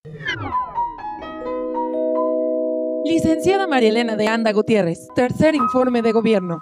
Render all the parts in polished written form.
Licenciada María Elena de Anda Gutiérrez, tercer informe de gobierno.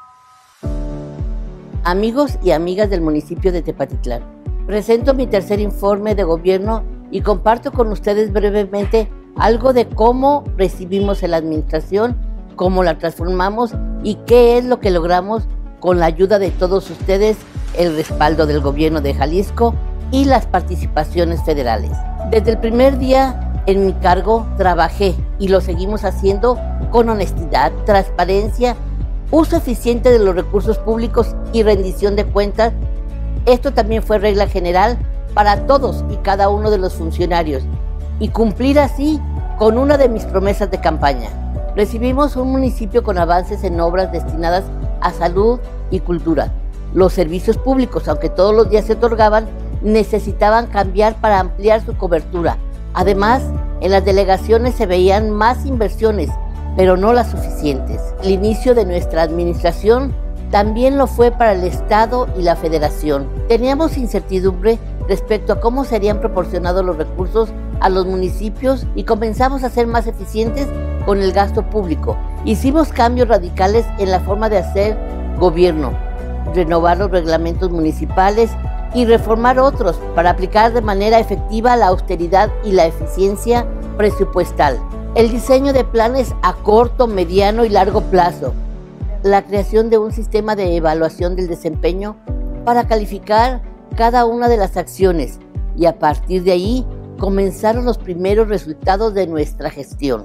Amigos y amigas del municipio de Tepatitlán, presento mi tercer informe de gobierno y comparto con ustedes brevemente algo de cómo recibimos en la administración, cómo la transformamos y qué es lo que logramos con la ayuda de todos ustedes, el respaldo del gobierno de Jalisco y las participaciones federales. Desde el primer día en mi cargo trabajé y lo seguimos haciendo con honestidad, transparencia, uso eficiente de los recursos públicos y rendición de cuentas. Esto también fue regla general para todos y cada uno de los funcionarios y cumplir así con una de mis promesas de campaña. Recibimos un municipio con avances en obras destinadas a salud y cultura. Los servicios públicos, aunque todos los días se otorgaban, necesitaban cambiar para ampliar su cobertura. Además, en las delegaciones se veían más inversiones, pero no las suficientes. El inicio de nuestra administración también lo fue para el Estado y la Federación. Teníamos incertidumbre respecto a cómo serían proporcionados los recursos a los municipios y comenzamos a ser más eficientes con el gasto público. Hicimos cambios radicales en la forma de hacer gobierno, renovar los reglamentos municipales y reformar otros para aplicar de manera efectiva la austeridad y la eficiencia presupuestal. El diseño de planes a corto, mediano y largo plazo. La creación de un sistema de evaluación del desempeño para calificar cada una de las acciones y a partir de ahí comenzaron los primeros resultados de nuestra gestión.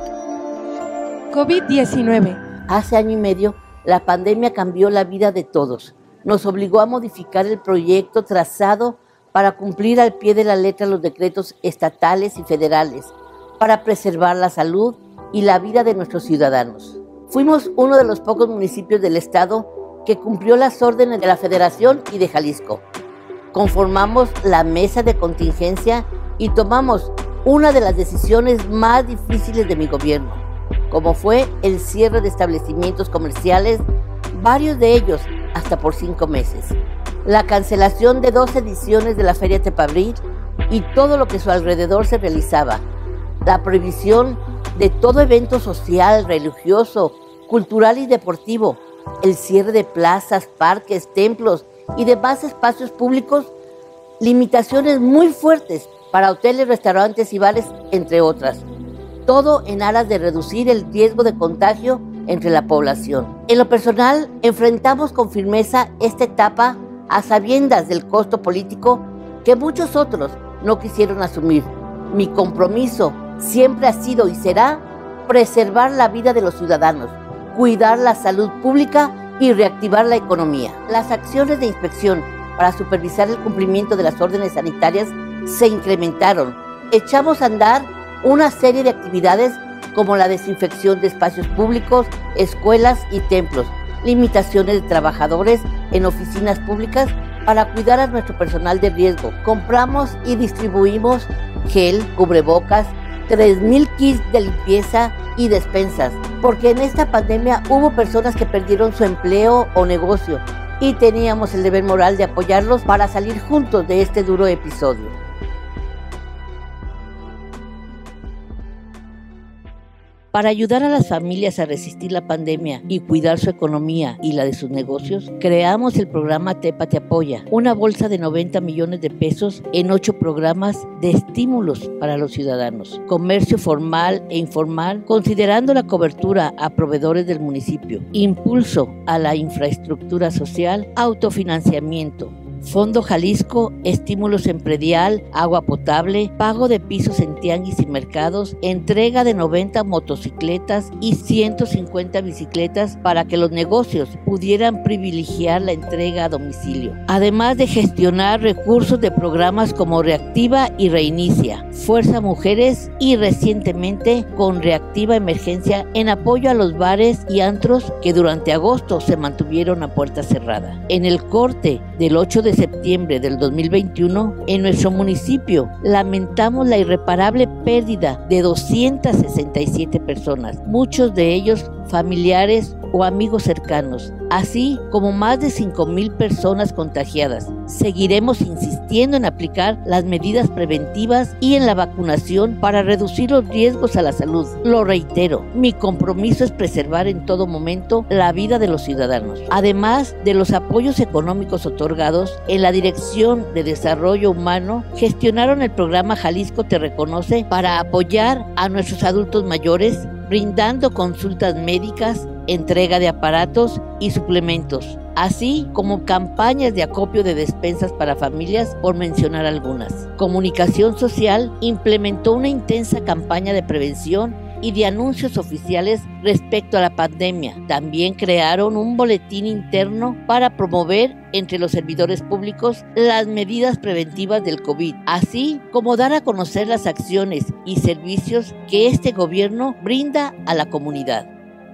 COVID-19. Hace año y medio, la pandemia cambió la vida de todos. Nos obligó a modificar el proyecto trazado para cumplir al pie de la letra los decretos estatales y federales, para preservar la salud y la vida de nuestros ciudadanos. Fuimos uno de los pocos municipios del estado que cumplió las órdenes de la Federación y de Jalisco. Conformamos la mesa de contingencia y tomamos una de las decisiones más difíciles de mi gobierno, como fue el cierre de establecimientos comerciales, varios de ellos hasta por 5 meses, la cancelación de 2 ediciones de la Feria Tepabril y todo lo que a su alrededor se realizaba, la prohibición de todo evento social, religioso, cultural y deportivo, el cierre de plazas, parques, templos y demás espacios públicos, limitaciones muy fuertes para hoteles, restaurantes y bares, entre otras. Todo en aras de reducir el riesgo de contagio entre la población. En lo personal, enfrentamos con firmeza esta etapa a sabiendas del costo político que muchos otros no quisieron asumir. Mi compromiso siempre ha sido y será preservar la vida de los ciudadanos, cuidar la salud pública y reactivar la economía. Las acciones de inspección para supervisar el cumplimiento de las órdenes sanitarias se incrementaron. Echamos a andar una serie de actividades como la desinfección de espacios públicos, escuelas y templos, limitaciones de trabajadores en oficinas públicas para cuidar a nuestro personal de riesgo. Compramos y distribuimos gel, cubrebocas, 3,000 kits de limpieza y despensas, porque en esta pandemia hubo personas que perdieron su empleo o negocio y teníamos el deber moral de apoyarlos para salir juntos de este duro episodio. Para ayudar a las familias a resistir la pandemia y cuidar su economía y la de sus negocios, creamos el programa Tepa Te Apoya, una bolsa de 90 millones de pesos en 8 programas de estímulos para los ciudadanos, comercio formal e informal, considerando la cobertura a proveedores del municipio, impulso a la infraestructura social, autofinanciamiento, Fondo Jalisco, estímulos en predial, agua potable, pago de pisos en tianguis y mercados, entrega de 90 motocicletas y 150 bicicletas para que los negocios pudieran privilegiar la entrega a domicilio. Además de gestionar recursos de programas como Reactiva y Reinicia, Fuerza Mujeres y recientemente con Reactiva Emergencia en apoyo a los bares y antros que durante agosto se mantuvieron a puerta cerrada. En el corte del 8 de septiembre del 2021, en nuestro municipio lamentamos la irreparable pérdida de 267 personas, muchos de ellos familiares o amigos cercanos, así como más de 5,000 personas contagiadas. Seguiremos insistiendo en aplicar las medidas preventivas y en la vacunación para reducir los riesgos a la salud. Lo reitero, mi compromiso es preservar en todo momento la vida de los ciudadanos. Además de los apoyos económicos otorgados, en la Dirección de Desarrollo Humano gestionaron el programa Jalisco Te Reconoce para apoyar a nuestros adultos mayores, brindando consultas médicas, entrega de aparatos y suplementos, así como campañas de acopio de despensas para familias, por mencionar algunas. Comunicación Social implementó una intensa campaña de prevención y de anuncios oficiales respecto a la pandemia. También crearon un boletín interno para promover entre los servidores públicos las medidas preventivas del COVID, así como dar a conocer las acciones y servicios que este gobierno brinda a la comunidad.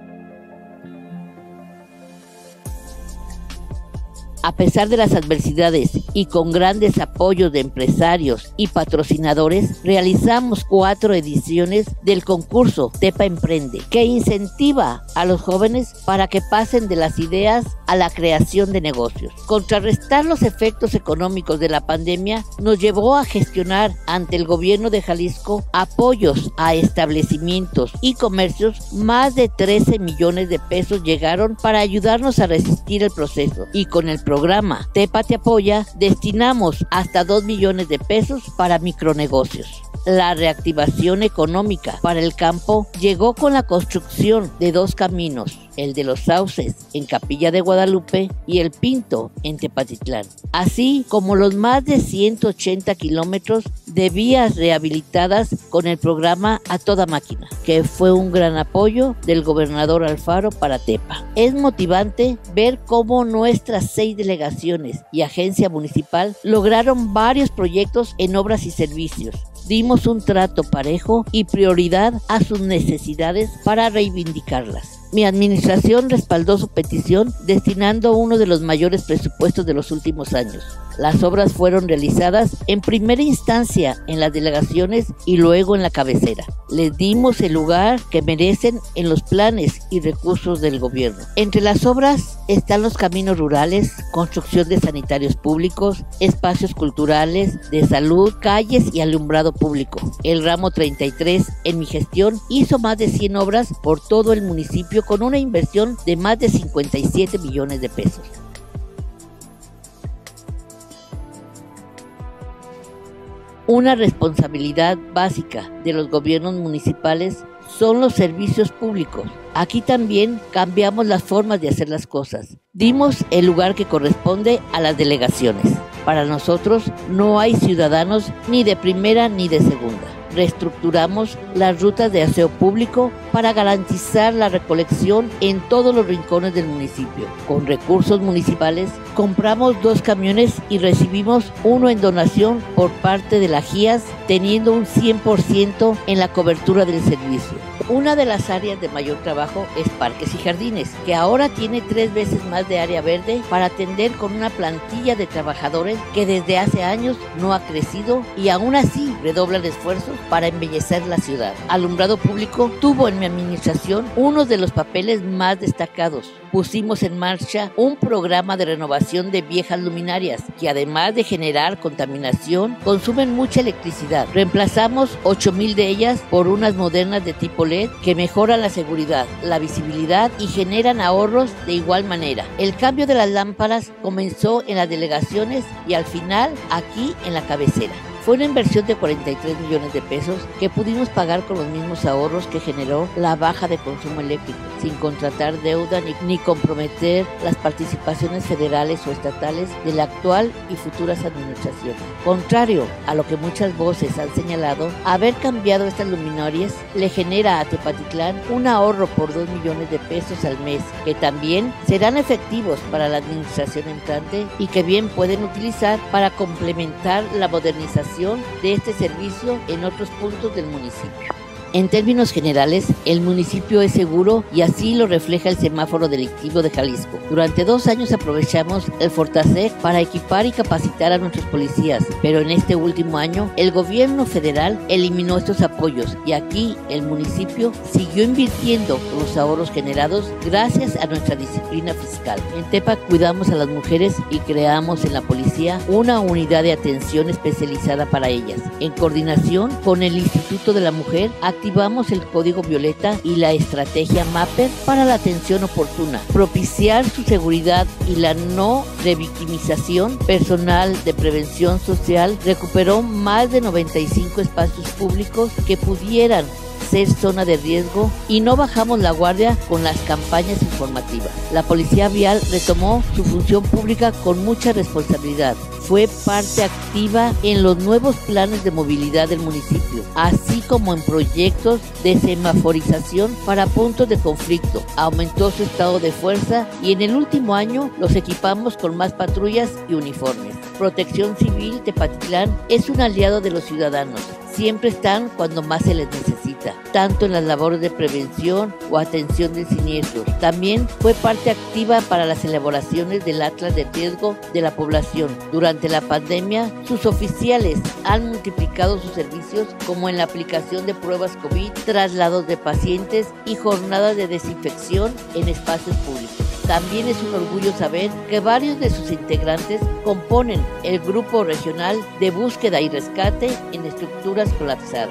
A pesar de las adversidades y con grandes apoyos de empresarios y patrocinadores, realizamos 4 ediciones del concurso Tepa Emprende, que incentiva a los jóvenes para que pasen de las ideas a la creación de negocios. Contrarrestar los efectos económicos de la pandemia nos llevó a gestionar ante el gobierno de Jalisco apoyos a establecimientos y comercios. Más de 13 millones de pesos llegaron para ayudarnos a resistir el proceso, y con el programa Tepa Te Apoya destinamos hasta 2 millones de pesos para micronegocios. La reactivación económica para el campo llegó con la construcción de 2 caminos, el de los Sauces en Capilla de Guadalupe y el Pinto en Tepatitlán, así como los más de 180 kilómetros de vías rehabilitadas con el programa A Toda Máquina, que fue un gran apoyo del gobernador Alfaro para Tepa. Es motivante ver cómo nuestras 6 delegaciones y agencia municipal lograron varios proyectos en obras y servicios. Dimos un trato parejo y prioridad a sus necesidades para reivindicarlas. Mi administración respaldó su petición destinando uno de los mayores presupuestos de los últimos años. Las obras fueron realizadas en primera instancia en las delegaciones y luego en la cabecera. Les dimos el lugar que merecen en los planes y recursos del gobierno. Entre las obras están los caminos rurales, construcción de sanitarios públicos, espacios culturales, de salud, calles y alumbrado público. El ramo 33 en mi gestión hizo más de 100 obras por todo el municipio con una inversión de más de 57 millones de pesos. Una responsabilidad básica de los gobiernos municipales son los servicios públicos. Aquí también cambiamos las formas de hacer las cosas. Dimos el lugar que corresponde a las delegaciones. Para nosotros no hay ciudadanos ni de primera ni de segunda. Reestructuramos las rutas de aseo público para garantizar la recolección en todos los rincones del municipio. Con recursos municipales compramos 2 camiones y recibimos uno en donación por parte de la GIAS, teniendo un 100% en la cobertura del servicio. Una de las áreas de mayor trabajo es Parques y Jardines, que ahora tiene 3 veces más de área verde para atender con una plantilla de trabajadores que desde hace años no ha crecido y aún así redoblan esfuerzos para embellecer la ciudad. Alumbrado público tuvo en mi administración uno de los papeles más destacados. Pusimos en marcha un programa de renovación de viejas luminarias que, además de generar contaminación, consumen mucha electricidad. Reemplazamos 8,000 de ellas por unas modernas de tipo LED que mejoran la seguridad, la visibilidad y generan ahorros de igual manera. El cambio de las lámparas comenzó en las delegaciones y al final aquí en la cabecera. Fue una inversión de 43 millones de pesos que pudimos pagar con los mismos ahorros que generó la baja de consumo eléctrico, sin contratar deuda ni comprometer las participaciones federales o estatales de la actual y futuras administraciones. Contrario a lo que muchas voces han señalado, haber cambiado estas luminarias le genera a Tepatitlán un ahorro por 2 millones de pesos al mes, que también serán efectivos para la administración entrante y que bien pueden utilizar para complementar la modernización de este servicio en otros puntos del municipio. En términos generales, el municipio es seguro y así lo refleja el semáforo delictivo de Jalisco. Durante 2 años aprovechamos el Fortasec para equipar y capacitar a nuestros policías, pero en este último año el gobierno federal eliminó estos apoyos y aquí el municipio siguió invirtiendo los ahorros generados gracias a nuestra disciplina fiscal. En Tepa cuidamos a las mujeres y creamos en la policía una unidad de atención especializada para ellas. En coordinación con el Instituto de la Mujer, activamos el Código Violeta y la estrategia MAPER para la atención oportuna, propiciar su seguridad y la no revictimización. Personal de prevención social recuperó más de 95 espacios públicos que pudieran ser zona de riesgo y no bajamos la guardia con las campañas informativas. La Policía Vial retomó su función pública con mucha responsabilidad. Fue parte activa en los nuevos planes de movilidad del municipio, así como en proyectos de semaforización para puntos de conflicto. Aumentó su estado de fuerza y en el último año los equipamos con más patrullas y uniformes. Protección Civil Tepatitlán es un aliado de los ciudadanos. Siempre están cuando más se les necesita, tanto en las labores de prevención o atención de siniestros. También fue parte activa para las elaboraciones del Atlas de Riesgo de la Población. Durante la pandemia, sus oficiales han multiplicado sus servicios, como en la aplicación de pruebas COVID, traslados de pacientes y jornadas de desinfección en espacios públicos. También es un orgullo saber que varios de sus integrantes componen el Grupo Regional de Búsqueda y Rescate en Estructuras Colapsadas.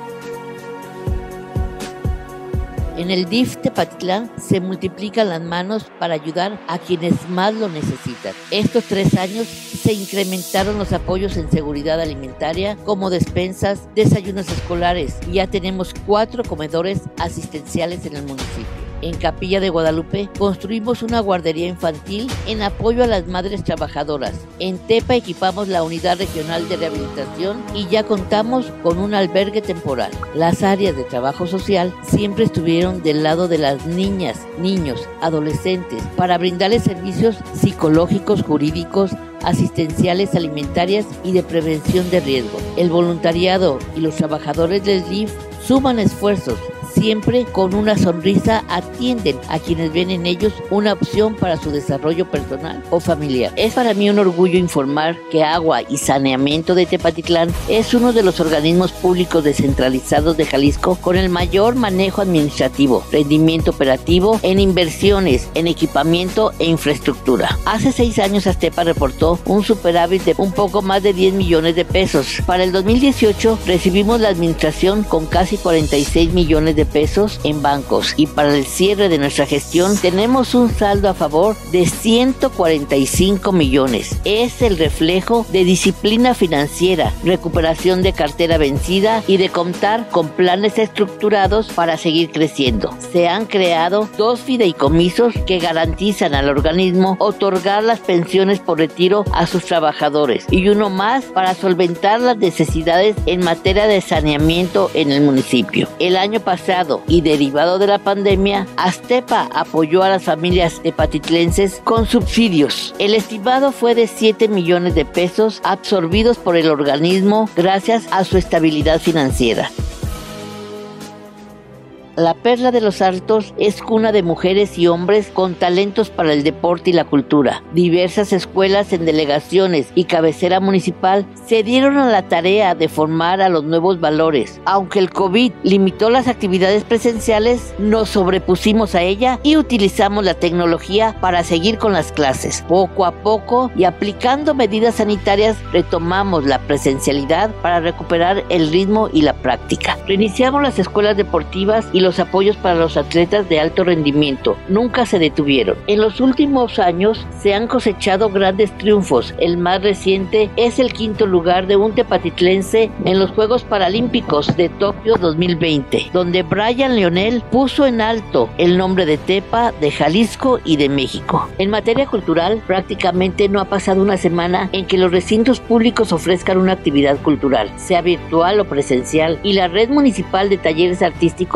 En el DIF Tepatitlán se multiplican las manos para ayudar a quienes más lo necesitan. Estos 3 años se incrementaron los apoyos en seguridad alimentaria, como despensas, desayunos escolares, y ya tenemos 4 comedores asistenciales en el municipio. En Capilla de Guadalupe construimos una guardería infantil en apoyo a las madres trabajadoras. En Tepa equipamos la unidad regional de rehabilitación y ya contamos con un albergue temporal. Las áreas de trabajo social siempre estuvieron del lado de las niñas, niños, adolescentes, para brindarles servicios psicológicos, jurídicos, asistenciales, alimentarias y de prevención de riesgo. El voluntariado y los trabajadores del DIF suman esfuerzos. Siempre con una sonrisa atienden a quienes ven en ellos una opción para su desarrollo personal o familiar. Es para mí un orgullo informar que Agua y Saneamiento de Tepatitlán es uno de los organismos públicos descentralizados de Jalisco con el mayor manejo administrativo, rendimiento operativo en inversiones, en equipamiento e infraestructura. Hace 6 años Aztepa reportó un superávit de un poco más de 10 millones de pesos. Para el 2018 recibimos la administración con casi 46 millones de pesos en bancos y para el cierre de nuestra gestión tenemos un saldo a favor de 145 millones. Es el reflejo de disciplina financiera, recuperación de cartera vencida y de contar con planes estructurados para seguir creciendo. Se han creado 2 fideicomisos que garantizan al organismo otorgar las pensiones por retiro a sus trabajadores y uno más para solventar las necesidades en materia de saneamiento en el municipio. El año pasado y derivado de la pandemia, Aztepa apoyó a las familias tepatitlenses con subsidios. El estimado fue de 7 millones de pesos absorbidos por el organismo gracias a su estabilidad financiera. La Perla de los Altos es cuna de mujeres y hombres con talentos para el deporte y la cultura. Diversas escuelas en delegaciones y cabecera municipal se dieron a la tarea de formar a los nuevos valores. Aunque el COVID limitó las actividades presenciales, nos sobrepusimos a ella y utilizamos la tecnología para seguir con las clases. Poco a poco y aplicando medidas sanitarias, retomamos la presencialidad para recuperar el ritmo y la práctica. Reiniciamos las escuelas deportivas y los apoyos para los atletas de alto rendimiento nunca se detuvieron. En los últimos años se han cosechado grandes triunfos. El más reciente es el 5º lugar de un tepatitlense en los Juegos Paralímpicos de Tokio 2020, donde Brian Leonel puso en alto el nombre de Tepa, de Jalisco y de México. En materia cultural, prácticamente no ha pasado una semana en que los recintos públicos ofrezcan una actividad cultural, sea virtual o presencial, y la red municipal de talleres artísticos trabaja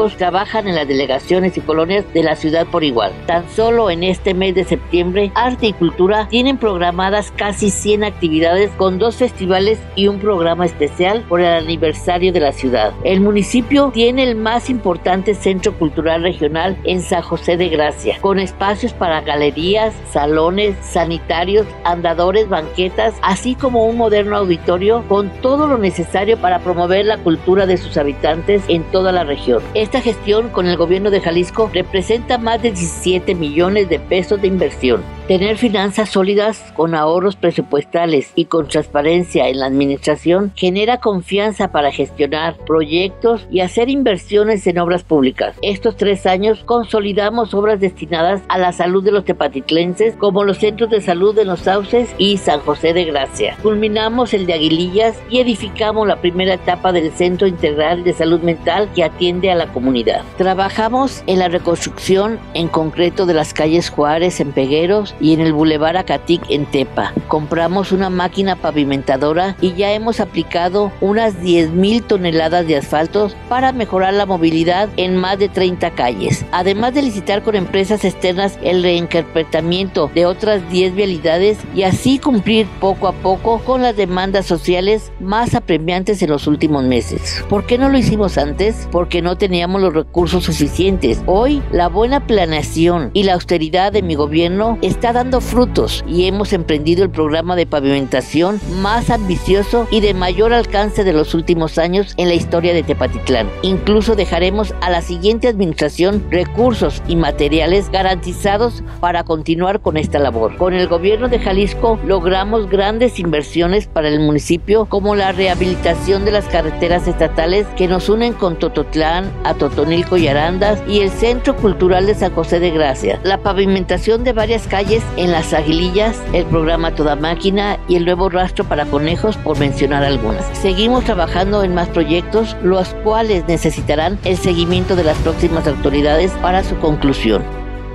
trabajan en las delegaciones y colonias de la ciudad por igual. Tan solo en este mes de septiembre, Arte y Cultura tienen programadas casi 100 actividades con 2 festivales y un programa especial por el aniversario de la ciudad. El municipio tiene el más importante centro cultural regional en San José de Gracia, con espacios para galerías, salones, sanitarios, andadores, banquetas, así como un moderno auditorio con todo lo necesario para promover la cultura de sus habitantes en toda la región. Esta gestión con el gobierno de Jalisco representa más de 17 millones de pesos de inversión. Tener finanzas sólidas con ahorros presupuestales y con transparencia en la administración genera confianza para gestionar proyectos y hacer inversiones en obras públicas. Estos 3 años consolidamos obras destinadas a la salud de los tepatitlenses, como los centros de salud de Los Sauces y San José de Gracia. Culminamos el de Aguilillas y edificamos la primera etapa del Centro Integral de Salud Mental que atiende a la comunidad. Trabajamos en la reconstrucción en concreto de las calles Juárez en Pegueros y en el Boulevard Acatic en Tepa. Compramos una máquina pavimentadora y ya hemos aplicado unas 10,000 toneladas de asfaltos para mejorar la movilidad en más de 30 calles. Además de licitar con empresas externas el reencarpetamiento de otras 10 vialidades y así cumplir poco a poco con las demandas sociales más apremiantes en los últimos meses. ¿Por qué no lo hicimos antes? Porque no teníamos los recursos suficientes. Hoy, la buena planeación y la austeridad de mi gobierno está dando frutos y hemos emprendido el programa de pavimentación más ambicioso y de mayor alcance de los últimos años en la historia de Tepatitlán. Incluso dejaremos a la siguiente administración recursos y materiales garantizados para continuar con esta labor. Con el gobierno de Jalisco logramos grandes inversiones para el municipio, como la rehabilitación de las carreteras estatales que nos unen con Tototlán, Atotonilco y Arandas y el Centro Cultural de San José de Gracia, la pavimentación de varias calles en Las Aguilillas, el programa Toda Máquina y el nuevo rastro para conejos, por mencionar algunas. Seguimos trabajando en más proyectos, los cuales necesitarán el seguimiento de las próximas autoridades para su conclusión.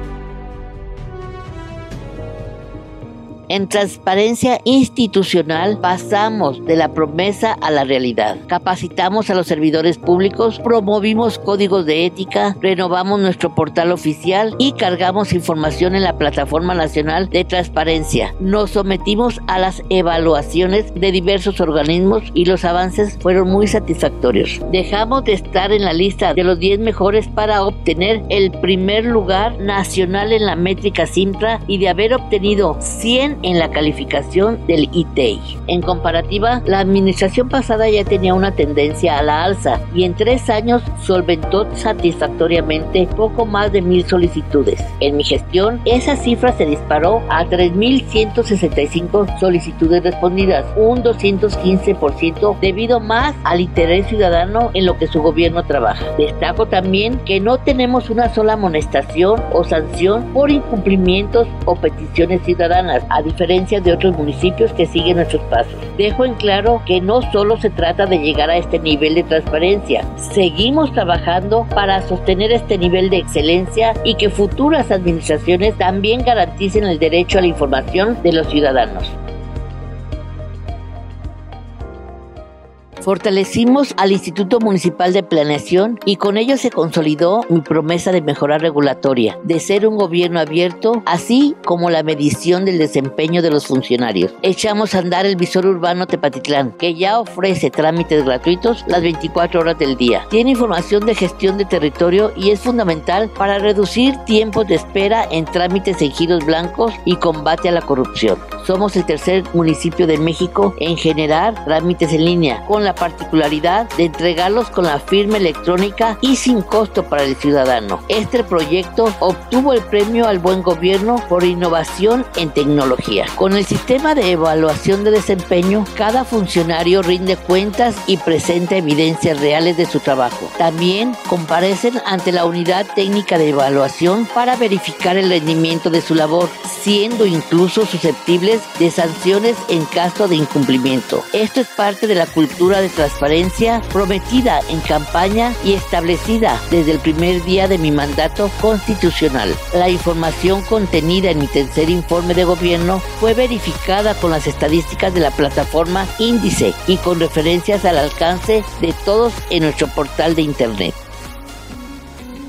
En transparencia institucional pasamos de la promesa a la realidad. Capacitamos a los servidores públicos, promovimos códigos de ética, renovamos nuestro portal oficial y cargamos información en la Plataforma Nacional de Transparencia. Nos sometimos a las evaluaciones de diversos organismos y los avances fueron muy satisfactorios. Dejamos de estar en la lista de los 10 mejores para obtener el primer lugar nacional en la métrica Simpra y de haber obtenido 100 en la calificación del ITEI. En comparativa, la administración pasada ya tenía una tendencia a la alza y en 3 años solventó satisfactoriamente poco más de 1,000 solicitudes. En mi gestión, esa cifra se disparó a 3,165 solicitudes respondidas, un 215% debido más al interés ciudadano en lo que su gobierno trabaja. Destaco también que no tenemos una sola amonestación o sanción por incumplimientos o peticiones ciudadanas, a diferencia de otros municipios que siguen nuestros pasos. Dejo en claro que no solo se trata de llegar a este nivel de transparencia, seguimos trabajando para sostener este nivel de excelencia y que futuras administraciones también garanticen el derecho a la información de los ciudadanos. Fortalecimos al Instituto Municipal de Planeación y con ello se consolidó mi promesa de mejora regulatoria, de ser un gobierno abierto, así como la medición del desempeño de los funcionarios. Echamos a andar el visor urbano Tepatitlán, que ya ofrece trámites gratuitos las 24 horas del día. Tiene información de gestión de territorio y es fundamental para reducir tiempos de espera en trámites en giros blancos y combate a la corrupción. Somos el tercer municipio de México en generar trámites en línea, con la particularidad de entregarlos con la firma electrónica y sin costo para el ciudadano. Este proyecto obtuvo el premio al buen gobierno por innovación en tecnología. Con el sistema de evaluación de desempeño, cada funcionario rinde cuentas y presenta evidencias reales de su trabajo. También comparecen ante la unidad técnica de evaluación para verificar el rendimiento de su labor, siendo incluso susceptibles de sanciones en caso de incumplimiento. Esto es parte de la cultura de transparencia prometida en campaña y establecida desde el primer día de mi mandato constitucional. La información contenida en mi tercer informe de gobierno fue verificada con las estadísticas de la plataforma Índice y con referencias al alcance de todos en nuestro portal de internet.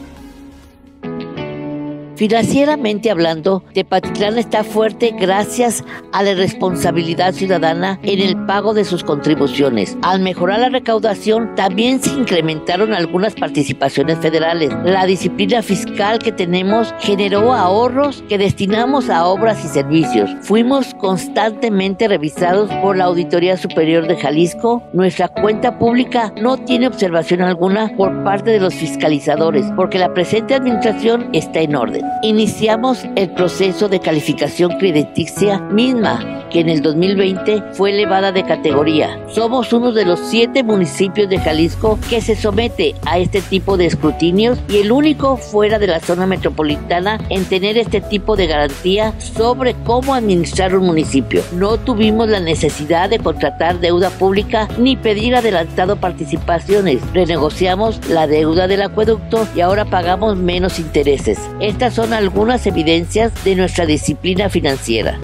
Financieramente hablando, Tepatitlán está fuerte gracias a la responsabilidad ciudadana en el pago de sus contribuciones. Al mejorar la recaudación, también se incrementaron algunas participaciones federales. La disciplina fiscal que tenemos generó ahorros que destinamos a obras y servicios. Fuimos constantemente revisados por la Auditoría Superior de Jalisco. Nuestra cuenta pública no tiene observación alguna por parte de los fiscalizadores, porque la presente administración está en orden. Iniciamos el proceso de calificación crediticia misma, que en el 2020 fue elevada de categoría. Somos uno de los 7 municipios de Jalisco que se somete a este tipo de escrutinios y el único fuera de la zona metropolitana en tener este tipo de garantía sobre cómo administrar un municipio. No tuvimos la necesidad de contratar deuda pública ni pedir adelantado participaciones. Renegociamos la deuda del acueducto y ahora pagamos menos intereses. Estas son algunas evidencias de nuestra disciplina financiera.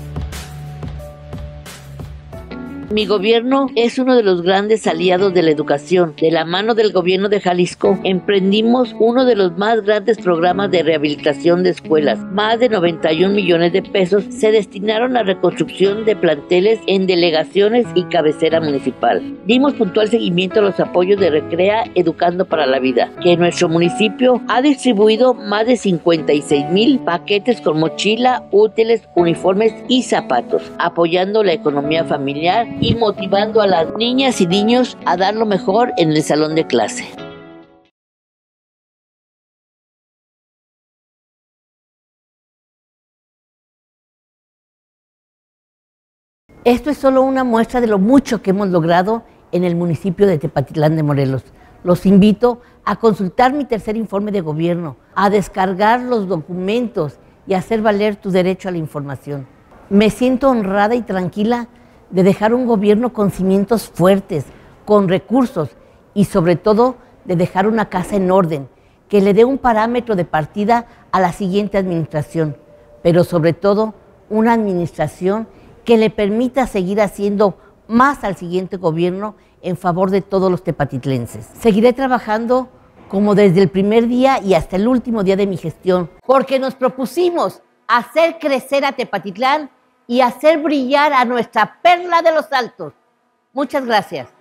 Mi gobierno es uno de los grandes aliados de la educación. De la mano del gobierno de Jalisco, emprendimos uno de los más grandes programas de rehabilitación de escuelas. Más de 91 millones de pesos se destinaron a reconstrucción de planteles en delegaciones y cabecera municipal. Dimos puntual seguimiento a los apoyos de Recrea Educando para la Vida, que nuestro municipio ha distribuido más de 56,000 paquetes con mochila, útiles, uniformes y zapatos, apoyando la economía familiar y motivando a las niñas y niños a dar lo mejor en el salón de clase. Esto es solo una muestra de lo mucho que hemos logrado en el municipio de Tepatitlán de Morelos. Los invito a consultar mi tercer informe de gobierno, a descargar los documentos y a hacer valer tu derecho a la información. Me siento honrada y tranquila de dejar un gobierno con cimientos fuertes, con recursos y sobre todo de dejar una casa en orden, que le dé un parámetro de partida a la siguiente administración, pero sobre todo una administración que le permita seguir haciendo más al siguiente gobierno en favor de todos los tepatitlenses. Seguiré trabajando como desde el primer día y hasta el último día de mi gestión, porque nos propusimos hacer crecer a Tepatitlán y hacer brillar a nuestra perla de los Altos. Muchas gracias.